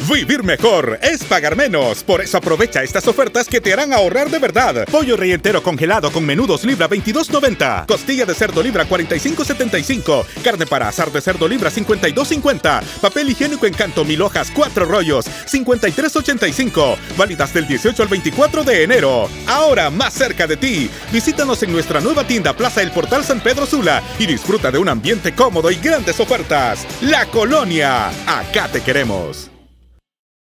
Vivir mejor es pagar menos. Por eso aprovecha estas ofertas que te harán ahorrar de verdad. Pollo rey entero congelado con menudos libra 22.90. Costilla de cerdo libra 45.75. Carne para asar de cerdo libra 52.50. Papel higiénico Encanto 1000 hojas 4 rollos 53.85. Válidas del 18 al 24 de enero. Ahora más cerca de ti. Visítanos en nuestra nueva tienda Plaza El Portal San Pedro Sula y disfruta de un ambiente cómodo y grandes ofertas. La Colonia. Acá te queremos.